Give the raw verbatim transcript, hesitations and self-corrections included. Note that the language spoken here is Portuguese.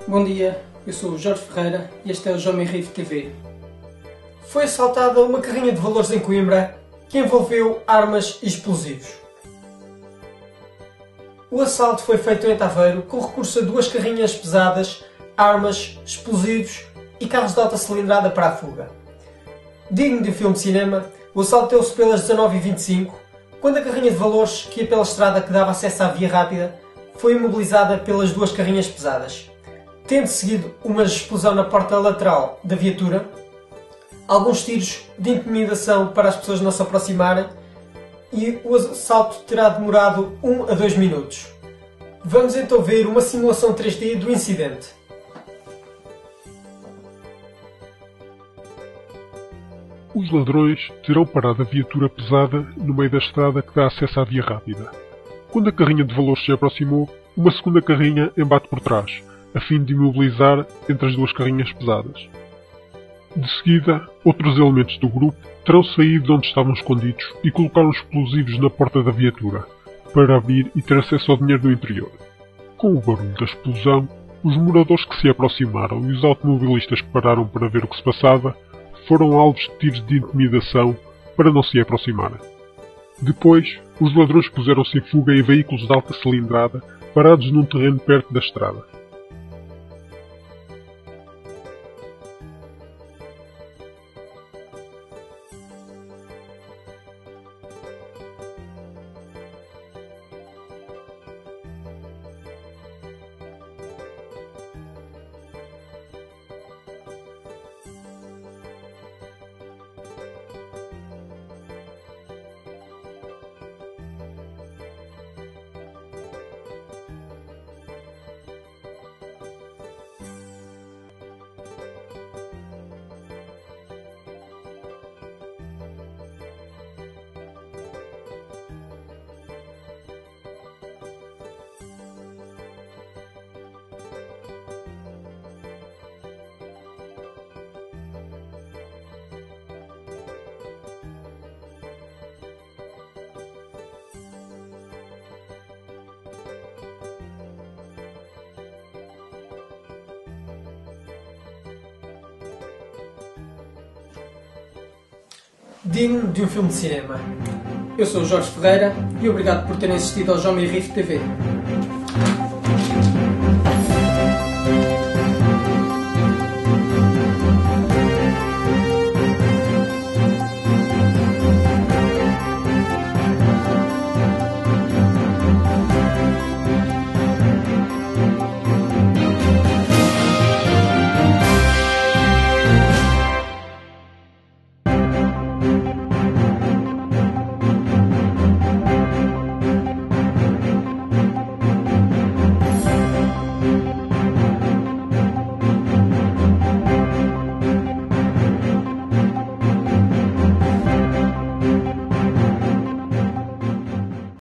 Bom dia, eu sou o Jorge Ferreira e este é o João Mirrife T V. Foi assaltada uma carrinha de valores em Coimbra que envolveu armas e explosivos. O assalto foi feito em Aveiro com recurso a duas carrinhas pesadas, armas, explosivos e carros de alta cilindrada para a fuga. Digno de um filme de cinema, o assalto deu-se pelas dezanove e vinte e cinco, quando a carrinha de valores que ia pela estrada que dava acesso à via rápida foi imobilizada pelas duas carrinhas pesadas, tendo seguido uma explosão na porta lateral da viatura, alguns tiros de intimidação para as pessoas não se aproximarem e o assalto terá demorado um a dois minutos. Vamos então ver uma simulação três D do incidente. Os ladrões terão parado a viatura pesada no meio da estrada que dá acesso à via rápida. Quando a carrinha de valores se aproximou, uma segunda carrinha embate por trás, a fim de imobilizar entre as duas carrinhas pesadas. De seguida, outros elementos do grupo terão saído de onde estavam escondidos e colocaram explosivos na porta da viatura, para abrir e ter acesso ao dinheiro do interior. Com o barulho da explosão, os moradores que se aproximaram e os automobilistas que pararam para ver o que se passava foram alvos de tiros de intimidação para não se aproximarem. Depois, os ladrões puseram-se em fuga em veículos de alta cilindrada parados num terreno perto da estrada. Digno de um filme de cinema. Eu sou o Jorge Ferreira e obrigado por terem assistido ao João Mirrife T V.